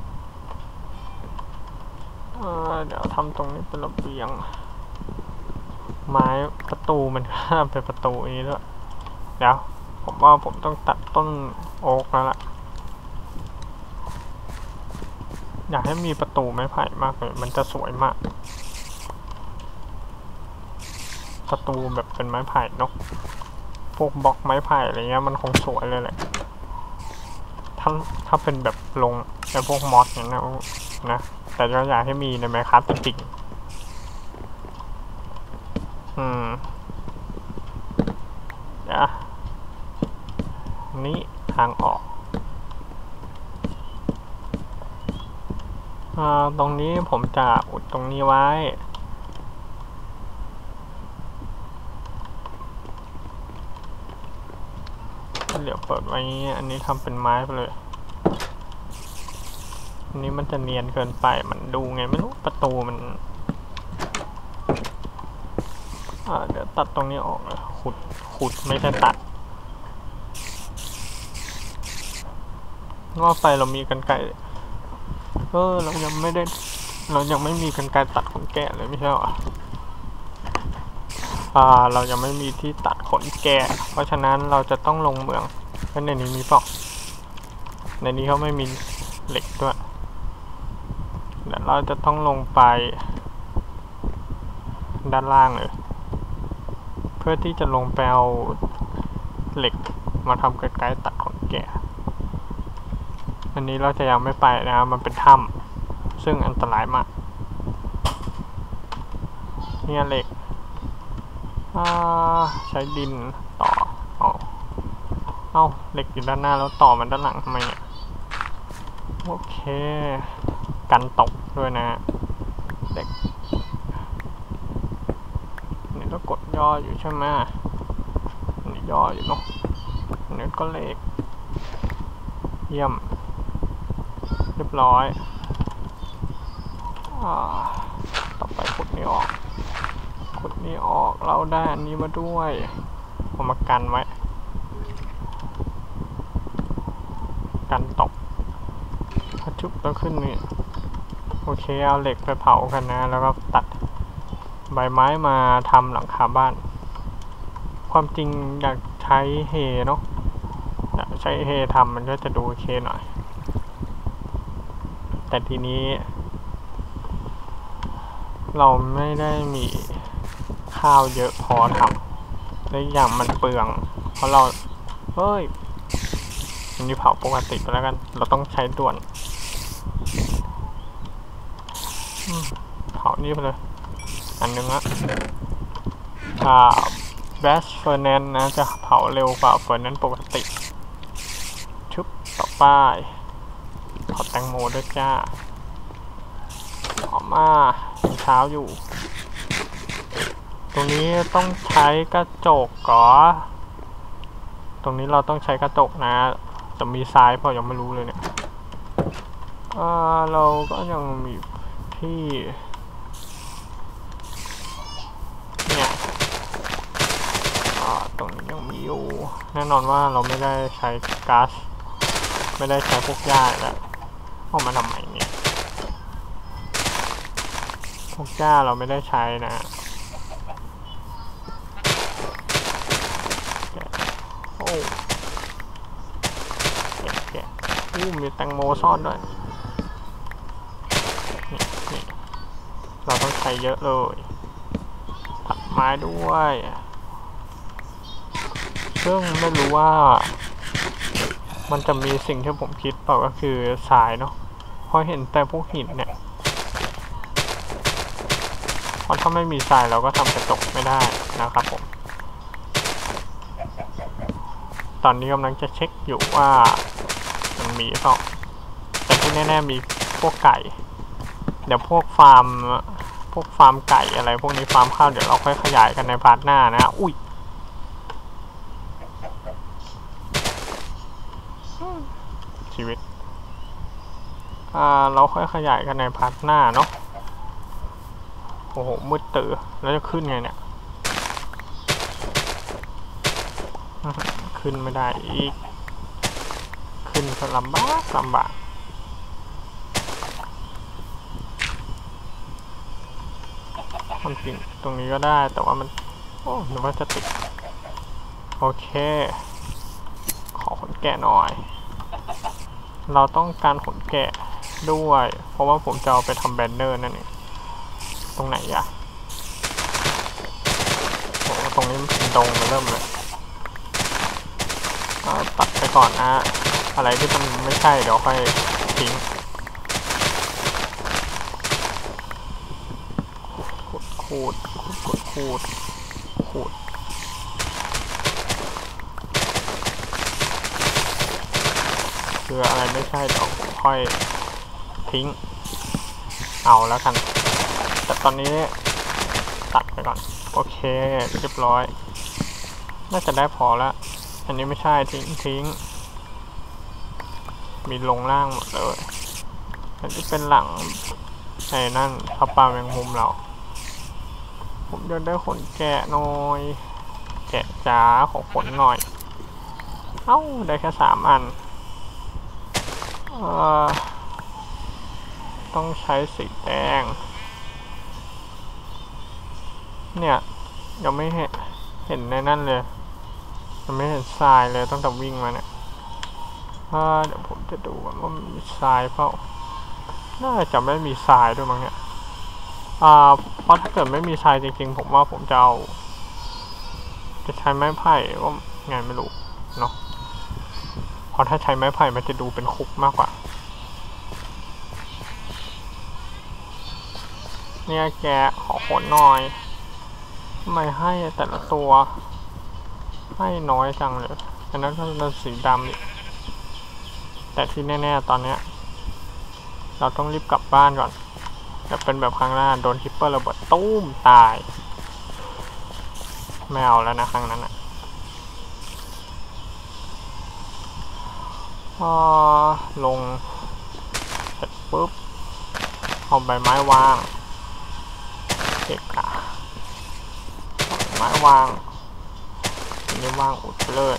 เดี๋ยวทำตรงนี้เป็นระเบียงไม้ประตูมันข้ามเป็นประตูนี้ด้วยเดี๋ยวผมว่าผมต้องตัดต้นโอ๊กแล้วล่ะอยากให้มีประตูไม้ไผ่มากเลยมันจะสวยมากประตูแบบเป็นไม้ไผ่เนาะพวกบล็อกไม้ไผ่อะไรเงี้ยมันคงสวยเลยแหละถ้าเป็นแบบลงไอ้พวกมอสเนี่ยนะแต่ก็อยากให้มีในไมน์คราฟจริงเดี๋ยวนี้ทางออกตรงนี้ผมจะอุดตรงนี้ไว้เดี๋ยวเปิดไว้อันนี้ทำเป็นไม้ไปเลยอันนี้มันจะเนียนเกินไปมันดูไงไม่รู้ประตูมันเดี๋ยวตัดตรงนี้ออกเลยขุดไม่ใช่ตัดว่าไฟเรามีกรรไกรเรายังไม่มีกรรไกรตัดขนแกะเลยไม่ใช่หรอเรายังไม่มีที่ตัดขนแกะเพราะฉะนั้นเราจะต้องลงเมืองในนี้มีเปล่าในนี้เขาไม่มีเหล็กด้วยเดี๋ยวเราจะต้องลงไปด้านล่างเลยเพื่อที่จะลงไปเอาเหล็กมาทำกรรไกรตัดขนแกะอันนี้เราจะยังไม่ไปนะมันเป็นถ้ำซึ่งอันตรายมากเนี่ยเหล็กใช้ดินต่อเหล็กอยู่ด้านหน้าแล้วต่อมันด้านหลังทำไมเนี่ยโอเคกันตกด้วยนะเหล็กนี่เรากดย่ออยู่ใช่ไหมนี่ย่ออยู่เนาะนี่ก็เหล็กเยี่ยมเรียบร้อยต่อไปขุดนี่ออกขุดนี่ออกเราได้อันนี้มาด้วยผมมากันไว้กันตกพอจุบแล้วขึ้นนี่โอเคเอาเหล็กไปเผากันนะแล้วก็ตัดใบไม้มาทำหลังคาบ้านความจริงอยากใช้เฮเนาะอยากใช้เฮทำมันก็จะดูโอเคหน่อยแต่ทีนี้เราไม่ได้มีข้าวเยอะพอทำและอย่างมันเปลืองเพราะเราเฮ้ยอันนี้เผาปกติไปแล้วกันเราต้องใช้ด่วนเผานี่ไปเลยอันนึงอะแบสเฟอร์แนนนะจะเผาเร็วกว่าเฟอร์แนนปกติชุบต่อไปเผาแตงโมด้วยจ้าออกมาเช้าอยู่ตรงนี้ต้องใช้กระจกก่อตรงนี้เราต้องใช้กระจกนะจะมีทรายเพราะยังไม่รู้เลยเนี่ยเราก็ยังมีที่เนี่ยตรงนี้ยังมีอยู่แน่นอนว่าเราไม่ได้ใช้ก๊าซไม่ได้ใช้พวกหญ้าแล้วเอามาทำไมเนี่ยพวกหญ้าเราไม่ได้ใช้นะโอ้แกะมีแตงโมซ่อนด้วยนี่เราต้องใช้เยอะเลยตัดไม้ด้วยซึ่งไม่รู้ว่ามันจะมีสิ่งที่ผมคิดเปล่าก็คือทรายเนาะเพราะเห็นแต่พวกหินเนี่ยเพราะถ้าไม่มีทรายเราก็ทำกระจกไม่ได้นะครับผมตอนนี้กำลังจะเช็คอยู่ว่ามันมีเปล่าแต่ที่แน่ๆมีพวกไก่เดี๋ยวพวกฟาร์มไก่อะไรพวกนี้ฟาร์มข้าวเดี๋ยวเราค่อยขยายกันในพาร์ทหน้านะอุ้ยชีวิตเราค่อยขยายกันในพาร์ทหน้าเนาะโอ้โหมืดตื่นแล้วจะขึ้นไงเนี่ยขึ้นไม่ได้อีกขึ้นก็ลำบากมันจริงตรงนี้ก็ได้แต่ว่ามันโอ้นึกว่าจะติดโอเคขอขนแกะหน่อยเราต้องการขนแกะด้วยเพราะว่าผมจะเอาไปทำแบนเนอร์นั่นเองตรงไหนอะโอ้ตรงนี้มันเป็นดงเริ่มเลยตัดไปก่อนนะอะไรที่มันไม่ใช่เดี๋ยวค่อยทิ้งขูดคืออะไรไม่ใช่เดี๋ยวค่อยทิ้งเอาแล้วกันแต่ตอนนี้ตัดไปก่อนโอเคเรียบร้อยน่าจะได้พอแล้วอันนี้ไม่ใช่ทิ้งมีลงล่างหมดเลยอันนี้เป็นหลังไอ้นั่นข้าวปลาแมงมุมเราผมจะได้ขนแกะหน่อยแกะจ๋าขอขนหน่อยเอ้าได้แค่3 อันต้องใช้สีแดงเนี่ยยังไม่เห็นในนั่นเลยยังไม่เห็นทรายเลยตั้งแต่วิ่งมาเนี่ยเดี๋ยวผมจะดูว่ามีทรายเปล่าน่าจะไม่มีทรายด้วยมั้งเนี่ยเพราะถ้าเกิดไม่มีทรายจริงๆผมว่าผมจะใช้ไม้ไผ่ว่าไงไม่รู้เนาะเพราะถ้าใช้ไม้ไผ่มันจะดูเป็นคุกมากกว่าเนี่ยแกขอขนหน่อยทำไมให้แต่ละตัวให้น้อยจังเลยอันนั้นก็เป็นสีดำอีกแต่ที่แน่ๆตอนเนี้ยเราต้องรีบกลับบ้านก่อนจะเป็นแบบครั้งหน้าโดนคิปเปอร์ระเบิดตุ้มตายไม่เอาแล้วนะครั้งนั้นอ่ะลงเสร็จปุ๊บเอาใบไม้วางเกะกะไม้วางอันนี้วางอุดไปเลย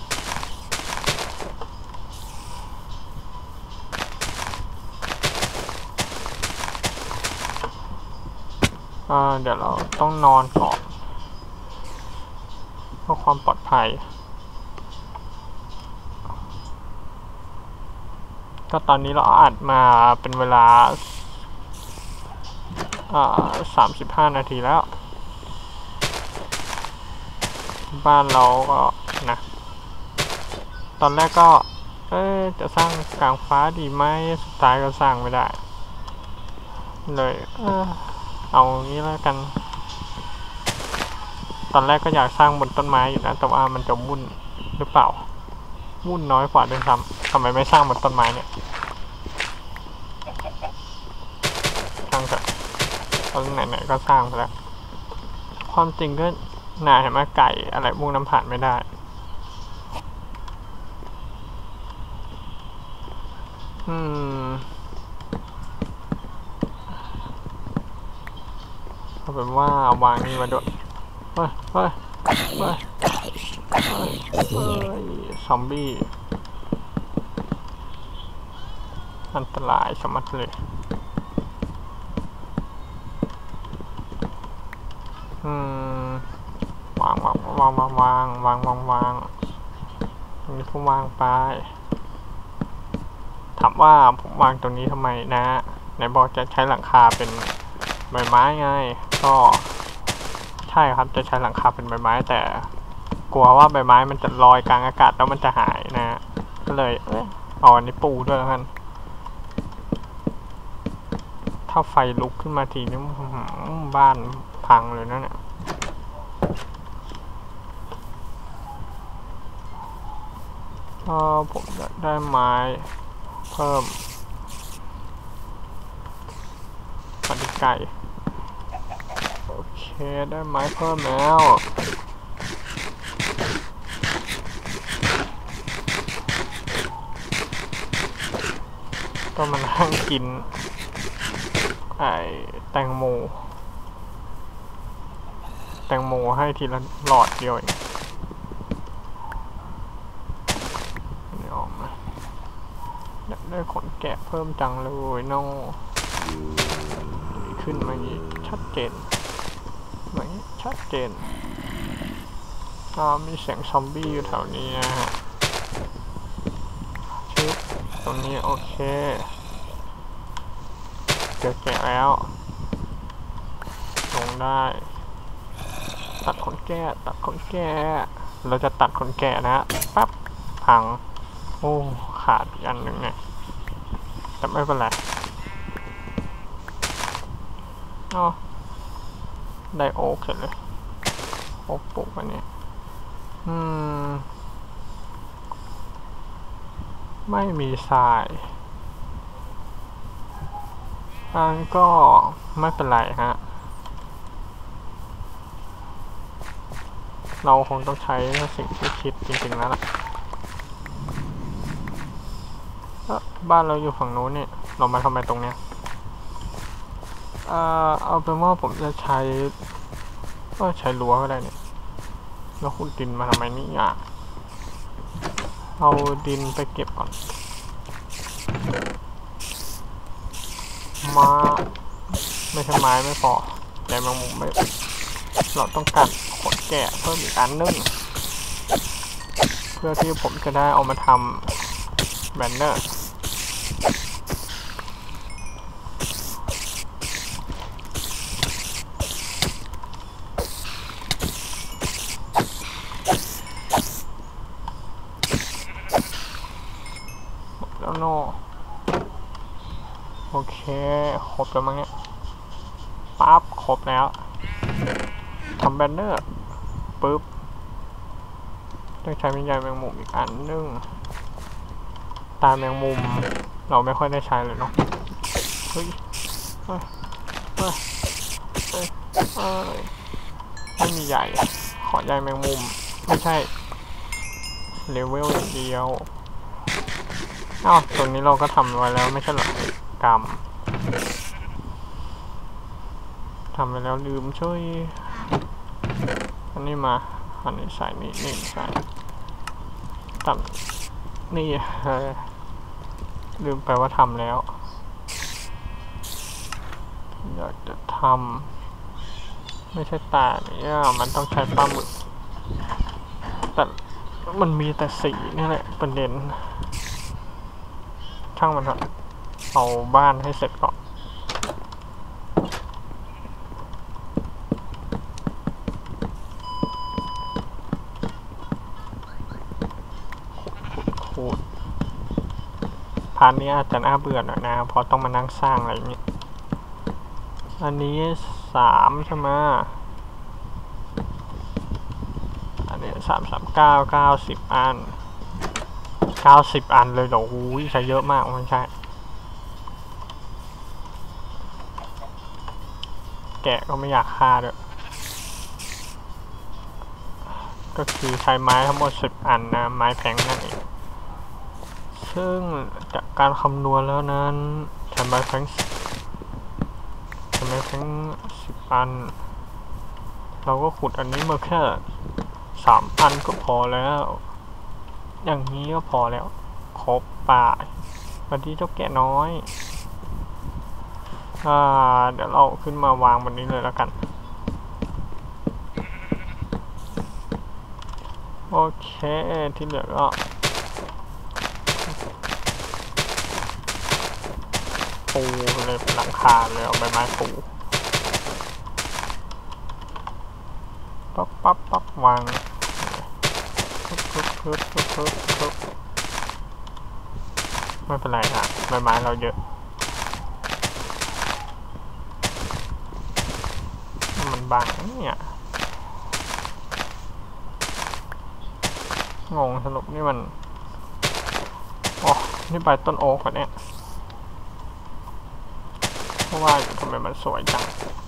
เดี๋ยวเราต้องนอนก่อนเพื่อความปลอดภัยก็ตอนนี้เราอัดมาเป็นเวลา35 นาทีแล้วบ้านเราก็นะตอนแรกก็จะสร้างกลางฟ้าดีไหมสุดท้ายก็สร้างไม่ได้เลยเอางี้แล้วกันตอนแรกก็อยากสร้างบนต้นไม้อยู่นะแต่ว่ามันจะวุ่นหรือเปล่าวุ่นน้อยกว่าด้วยซ้ำทำไมไม่สร้างบนต้นไม้เนี่ยสร้างเถอะตอนไหนๆก็สร้างไปแล้วความจริงก็น่าเห็นไหมไก่อะไรพวกน้ำผ่านไม่ได้เอาเป็นว่าวางนี่มาด้วยเฮ้ยซอมบี้อันตรายสมัดเลยวางตรงนี้ก็วางไปถามว่าผมวางตรงนี้ทำไมนะไหนบอกจะใช้หลังคาเป็นใบไม้ไงก็ใช่ครับจะใช้หลังคาเป็นใบไม้แต่กลัวว่าใบไม้มันจะลอยกลางอากาศแล้วมันจะหายนะก็เลยเอาอันนี้ปูด้วยแล้วกันถ้าไฟลุกขึ้นมาทีนี้บ้านพังเลยนะเนี่ยผมจะได้ไม้เพิ่มปฏิไก่โอเคได้ไม้เพิ่มแล้วก็มันนั่งกินแตงโมให้ทีละหลอดเดียวเองนี่ออกมาอยากได้ขนแกะเพิ่มจังเลยน้องขึ้นมาอย่างนี้ชัดเจนแบบนี้ชัดเจนมีเสียงซอมบี้อยู่แถวนี้นะฮะชิปตรงนี้โอเคเจอแกะแล้วลงได้ตัดขนแกะเราจะตัดขนแกะนะปั๊บพังโอ้ขาดอีกอันหนึ่งเนี่ยแต่ไม่เป็นไรได้โอ๊กเสร็จเลยโอ๊กปลูกอันนี้ไม่มีทรายก็ไม่เป็นไรฮะเราคงต้องใช้สิ่งที่คิดจริงๆแล้วล่ะบ้านเราอยู่ฝั่งนู้นนี่เรามาทำไมตรงเนี้ยเอาเป็นว่าผมจะใช้รั้วก็ได้เนี่ยแล้วขุดดินมาทำไมนี่เอาดินไปเก็บก่อนไม่ใช่ไม้ไม่พอแต่แมงมุมไม่เราต้องการขนแกะเพิ่มอีกอันนึงเพื่อที่ผมจะได้เอามาทำแบนเนอร์แล้วโนโอเคครบแล้วมั้งเนี่ยปั๊บครบแล้วทำแบนเนอร์ปึ๊บต้องใช้วิญญาณแมงมุมอีกอันนึงตาแมงมุมเราไม่ค่อยได้ใช้เลยเนาะเฮ้ยไม่มีใหญ่ขอใหญ่แมงมุมไม่ใช่เลเวลอย่างเดียวตัวนี้เราก็ทำไว้แล้วไม่ใช่หรอกรรมทำไปแล้วลืมช่วยอันนี้มาอันนี้ใส่นี่ใส่ตัดนี่ลืมไปว่าทำแล้วอยากจะทำไม่ใช่แต่เนี่ยมันต้องใช้ปลาหมึกแต่มันมีแต่สีนี่แหละประเด็นช่างมันเถอะเอาบ้านให้เสร็จก่อนขุดพาร์ทนี้อาจจะน่าเบื่อหน่อยนะเพราะต้องมานั่งสร้างอะไรอย่างนี้อันนี้3ใช่ไหมอันนี้339 90 อัน90 อันเลยเหรอหูยใช้เยอะมากไม่ใช่แกะก็ไม่อยากฆ่าด้วยก็คือใช้ไม้ทั้งหมด10 อันนะไม้แพงนั่นเองซึ่งจากการคำนวณแล้วนั้นใช้ไม้แพง10 อันเราก็ขุดอันนี้มาแค่3 อันก็พอแล้วอย่างนี้ก็พอแล้วครบป่าวันนี้เจ้าแกะน้อยเดี๋ยวเราขึ้นมาวางบนนี้เลยแล้วกันโอเคที่เหลือก็ปูเลยเป็นหลังคาเลยเอาใบไม้ปูปั๊บวางปึ๊บไม่เป็นไรนะใบไม้เราเยอะมันบางเนี่ยงงสรุปนี่มันอ๋อนี่ใบต้นโอ๊กเหรอเนี่ยเพราะว่าทำไมมันสวยจัง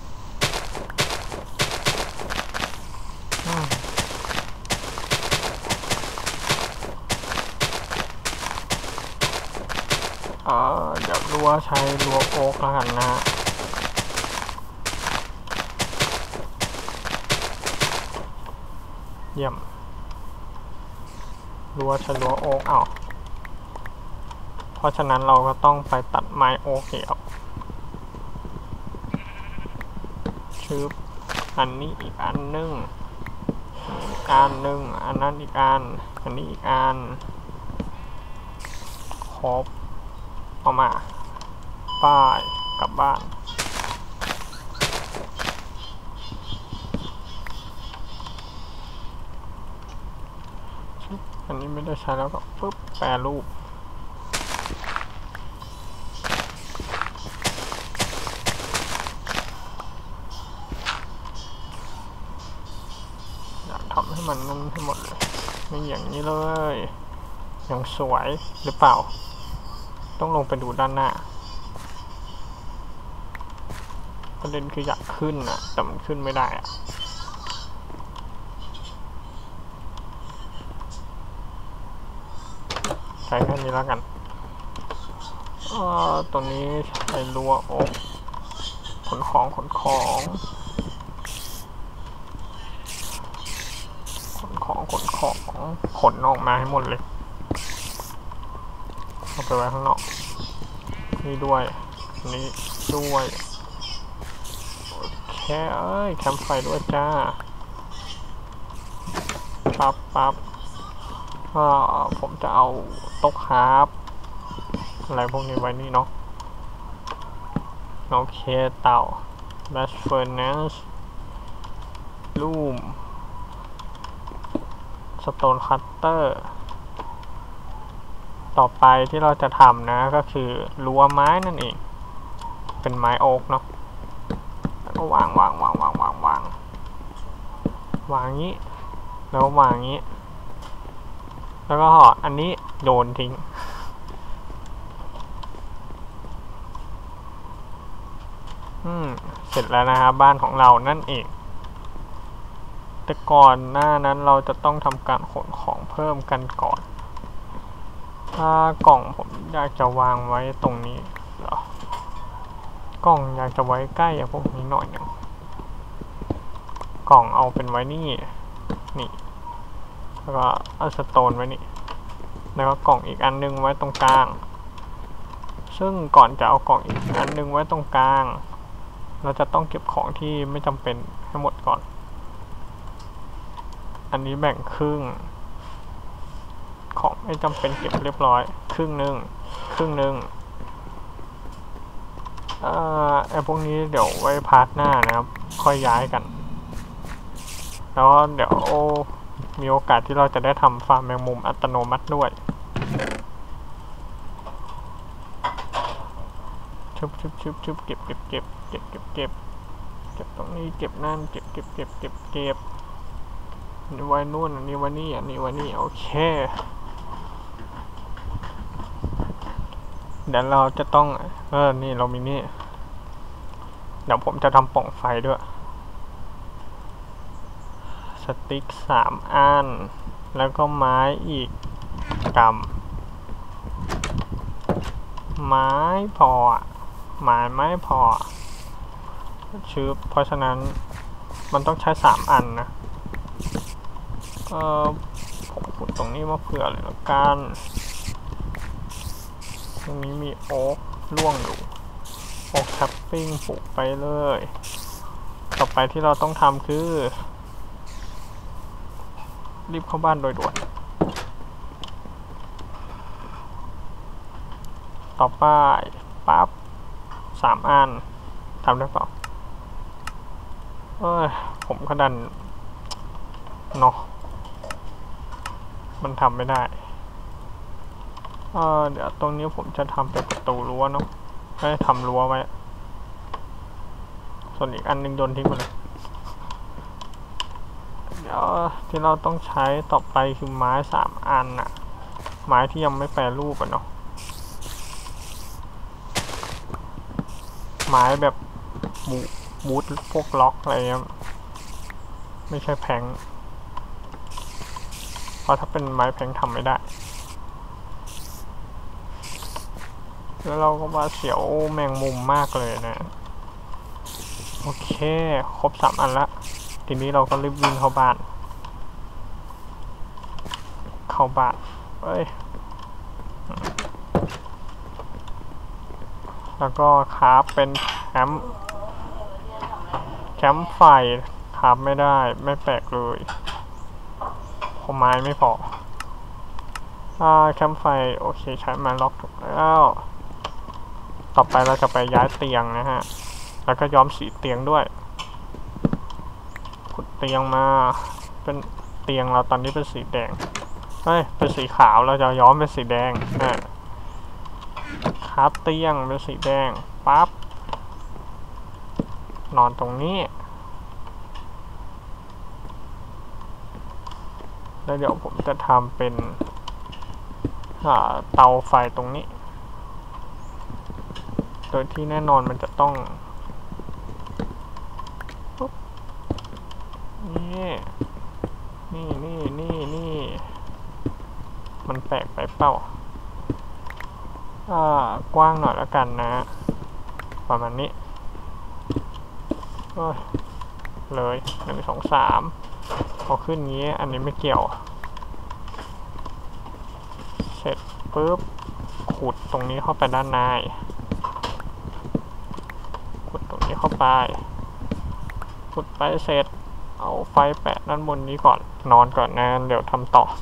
เดี๋ยวรั้วใช้รั้วโอ๊กแล้วกันนะเยี่ยมรั้วใช้รั้วโอ๊กเพราะฉะนั้นเราก็ต้องไปตัดไม้โอ๊กเกี่ยวชืบอันนี้อีกอันนึงอันนั้นอีกอันนี้อีกอันครบเอามาป้ายกลับบ้านอันนี้ไม่ได้ใช้แล้วก็ปึ๊บแปรรูปอยากทำให้มันนั่นให้หมดเลยไม่อย่างนี้เลยยังสวยหรือเปล่าต้องลงไปดูด้านหน้าประเด็นคืออยากขึ้นนะแต่มันขึ้นไม่ได้อะใช้แค่นี้แล้วกันตัวนี้ใช้รั้วโอ๊กขนของขนออกมาให้หมดเลยเอาไปไว้ข้างนอกนี่ด้วยนี่ด้วยโอเคแคมป์ไฟด้วยจ้าปั๊บผมจะเอาโต๊ะคราฟอะไรพวกนี้ไว้นี่เนาะโอเคเตา blast furnace ลูมstone cutter ต่อไปที่เราจะทำนะก็คือรั้วไม้นั่นเองเป็นไม้โอ๊กเนาะแล้วก็วางงี้แล้ววางงี้แล้วก็อันนี้โยนทิ้งเสร็จแล้วนะครับบ้านของเรานั่นเองแต่ก่อนหน้านั้นเราจะต้องทำการขนของเพิ่มกันก่อนถ้ากล่องผมอยากจะวางไว้ตรงนี้เหรอกล่องอยากจะไว้ใกล้พวกนี้หน่อยนึงกล่องเอาเป็นไว้นี่นี่แล้วก็เอาสโตนไว้นี่แล้วก็กล่องอีกอันนึงไว้ตรงกลางซึ่งก่อนจะเอากล่องอีกอันนึงไว้ตรงกลางเราจะต้องเก็บของที่ไม่จำเป็นให้หมดก่อนอันนี้แบ่งครึ่งของไม่จำเป็นเก็บเรียบร้อยครึ่งหนึ่งไอ้พวกนี้เดี๋ยวไว้พาร์ทหน้านะครับค่อยย้ายกันแล้วเดี๋ยวมีโอกาสที่เราจะได้ทำฟาร์มแมงมุมอัตโนมัติด้วยชุบเก็บตรงนี้เก็บนั่นเก็บนี่ไว้นู่นอันนี้ไว้นี่อันนี้ไว้นี่โอเคเดี๋ยวเราจะต้องนี่เรามีนี่เดี๋ยวผมจะทำปล่องไฟด้วยสติ๊ก3 อันแล้วก็ไม้อีกกำไม้พอไม้ไม่พอชื้อเพราะฉะนั้นมันต้องใช้3 อันนะผมขุดตรงนี้มาเผื่อเลยละกันตรงนี้มีโอ๊กร่วงอยู่โอ๊กแคปปิ้งปลูกไปเลยต่อไปที่เราต้องทำคือรีบเข้าบ้านโดยด่วนต่อไปปั๊บ3 อันทำได้เปล่าผมก็ดันเนาะมันทำไม่ได้เดี๋ยวตรงนี้ผมจะทำเป็นประตูรั้วเนาะให้ทำรั้วไว้ส่วนอีกอันนึงโยนทิ้งไปเลยเดี๋ยวที่เราต้องใช้ต่อไปคือไม้3 อันน่ะไม้ที่ยังไม่แปรรูปเนาะไม้แบบบูทพวกล็อกอะไรเงี้ยไม่ใช่แผงเพราะถ้าเป็นไม้แผงทำไม่ได้แล้วเราก็มาเสียวแมงมุมมากเลยนะโอเคครบ3 อันละทีนี้เราก็รีบวิ่งเข้าบ้านเอ้ยแล้วก็คราฟเป็นแคมป์ไฟคราฟไม่ได้ไม่แปลกเลยเพราะไม้ไม่พอแคมป์ไฟโอเคใช้ไม้ล็อกถูกแล้วต่อไปเราจะไปย้ายเตียงนะฮะแล้วก็ย้อมสีเตียงด้วยขุดเตียงมาเป็นเตียงเราตอนนี้เป็นสีแดงเป็นสีขาวเราจะย้อมเป็นสีแดงครับเตียงเป็นสีแดงปั๊บนอนตรงนี้แล้วเดี๋ยวผมจะทำเป็นเตาไฟตรงนี้โดยที่แน่นอนมันจะต้องนี่มันแปลกไปเปล่ากว้างหน่อยแล้วกันนะประมาณนี้เลย1 2 3พอขึ้นงี้อันนี้ไม่เกี่ยวเสร็จปุ๊บขุดตรงนี้เข้าไปด้านในขุดตรงนี้เข้าไปขุดไปเสร็จเอาไฟแปะด้านบนนี้ก่อนนอนก่อนนะเดี๋ยวทำต่อ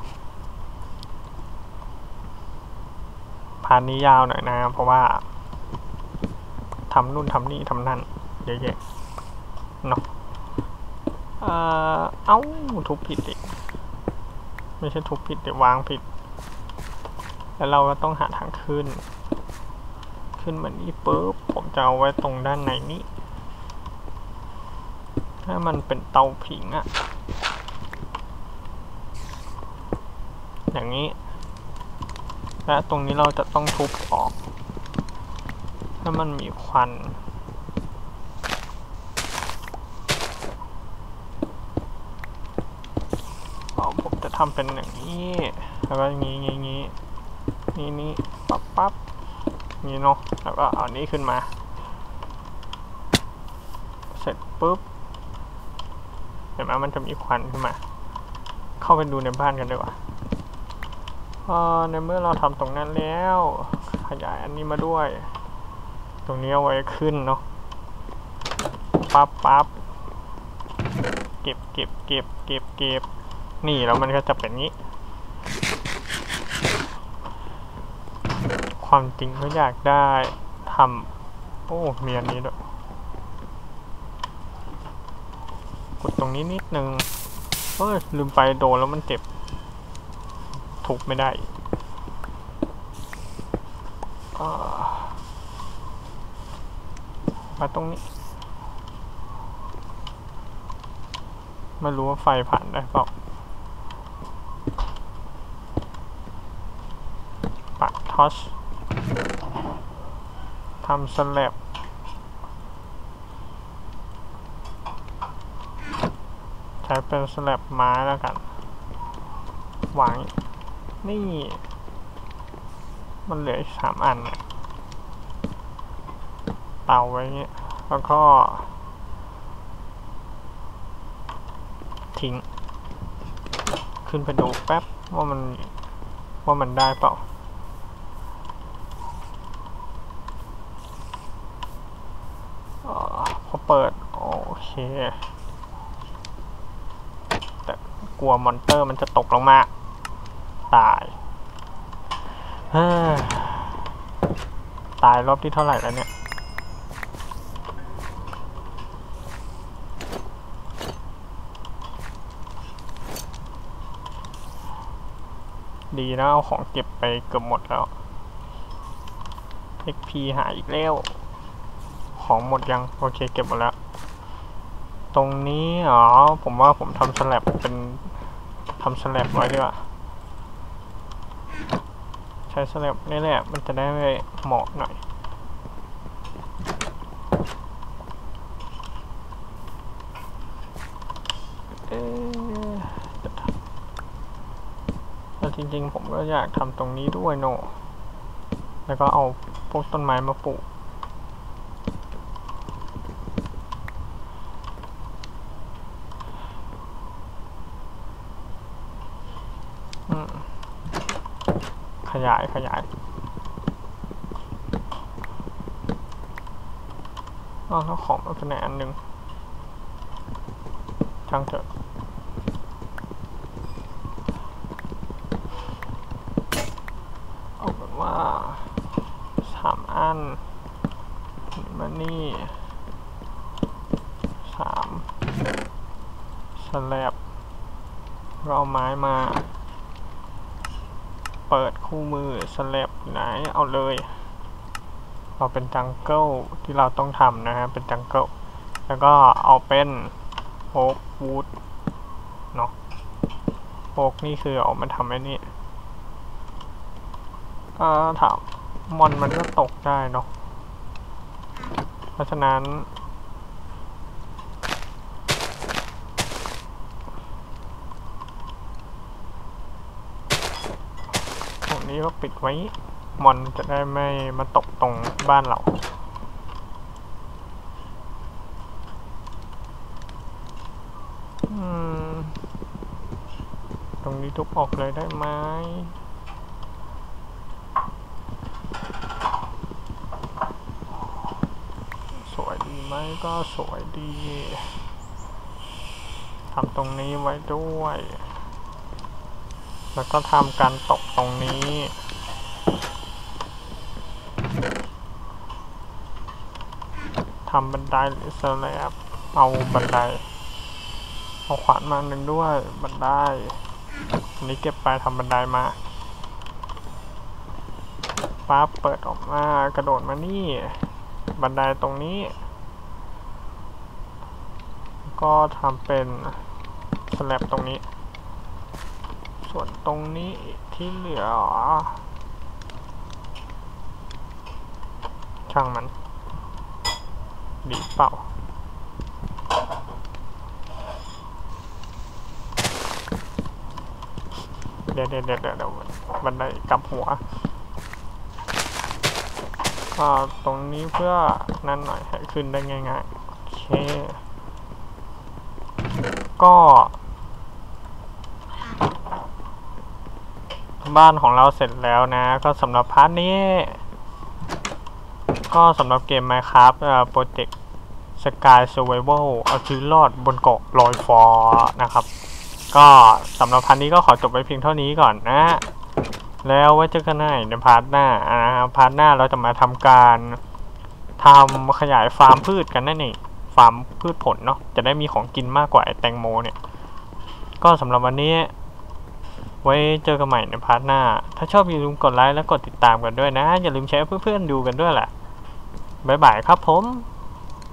พาร์ทนี้ยาวหน่อยนะเพราะว่าทำนู่นทำนี่ทำนั่นเยอะๆเนาะทุบผิดอีกไม่ใช่ทุบผิดแต่วางผิดแล้วเราก็ต้องหาทางขึ้นมานี่ปุ๊บผมจะเอาไว้ตรงด้านในนี้ให้มันเป็นเตาผิงอย่างนี้และตรงนี้เราจะต้องทุบออกให้มันมีควันผมจะทำเป็นอย่างนี้แล้วก็อย่างนี้นี่ปั๊บนี่เนาะแล้วก็เอานี้ขึ้นมาเสร็จปุ๊บเห็นไหมมันจะมีควันขึ้นมาเข้าไปดูในบ้านกันดีกว่าในเมื่อเราทำตรงนั้นแล้วขยายอันนี้มาด้วยตรงนี้เอาไว้ขึ้นเนาะปั๊บเก็บนี่แล้วมันก็จะเป็นงี้ความจริงก็อยากได้ทำโอ้มีอันนี้ด้วยกดตรงนี้นิดนึงลืมไปโดนแล้วมันเจ็บถูกไม่ได้มาตรงนี้ไม่รู้ว่าไฟผ่านได้เปล่าปักทอชทำสแลบใช้เป็นสแลบไม้แล้วกันวางนี่มันเหลืออีก3 อันเตาไว้เงี้ยแล้วก็ทิ้งขึ้นไปดูแป๊บว่ามันได้เปล่าพอเปิดโอเคแต่กลัวมอนเตอร์มันจะตกลงมาตายตายรอบที่เท่าไหร่แล้วเนี่ยดีนะเอาของเก็บไปเกือบหมดแล้ว XP หายอีกแล้วของหมดยังโอเคเก็บหมดแล้วตรงนี้ผมว่าผมทำสแลบเป็นทำสแลบไว้ดีกว่าใช้สแลบนี่แหละมันจะได้เหมาะหน่อยแต่จริงๆผมก็อยากทำตรงนี้ด้วยโนแล้วก็เอาพวกต้นไม้มาปลูกขยายแล้วของมันเป็นอันหนึ่งช่างเถอะเอาเป็นว่า3 อันมานี่3สแลบเราเอาไม้มาเปิดคู่มือสแลบไหนเอาเลยเราเป็นจังเกิลที่เราต้องทำนะฮะเป็นจังเกิลแล้วก็เอาเป็นโอ๊กวูดเนาะโอ๊กนี่คือเอามาทำไอ้นี่ถามมอนมันก็ตกได้เนาะเพราะฉะนั้นตรงนี้ก็ปิดไว้มอนจะได้ไม่มาตกตรงบ้านเราตรงนี้ทุบออกเลยได้ไหมสวยดีไหมก็สวยดีทำตรงนี้ไว้ด้วยแล้วก็ทำการตกตรงนี้ทำบันไดหรือสแลบเอาบันไดเอาขวานมาหนึ่งด้วยบันไดอันนี้เก็บไปทำบันไดมาปั๊บเปิดออกมากระโดดมานี่บันไดตรงนี้ก็ทำเป็นสแลบตรงนี้ส่วนตรงนี้ที่เหลือช่างมันดีเปล่าเดี๋ยวบันไดกลับหัวตรงนี้เพื่อนั่นหน่อยให้ขึ้นได้ง่ายๆโอเคก็บ้านของเราเสร็จแล้วนะก็สำหรับพาร์ทนี้ก็สำหรับเกม Minecraft โปรเจกต์ Sky Survival เอาชีวิตรอดบนเกาะลอยฟ้านะครับก็สำหรับพาร์ทนี้ก็ขอจบไว้เพียงเท่านี้ก่อนนะแล้วไว้เจอกันในพาร์ทหน้าพาร์ทหน้าเราจะมาทำการขยายฟาร์มพืชกันนั่นเองฟาร์มพืชผลเนาะจะได้มีของกินมากกว่าไอ้แตงโมเนี่ยก็สำหรับวันนี้ไว้เจอกันใหม่ในพาร์ทหน้าถ้าชอบอย่าลืมกดไลค์และกดติดตามกันด้วยนะอย่าลืมแชร์เพื่อนๆดูกันด้วยแหละบ๊ายบายครับผม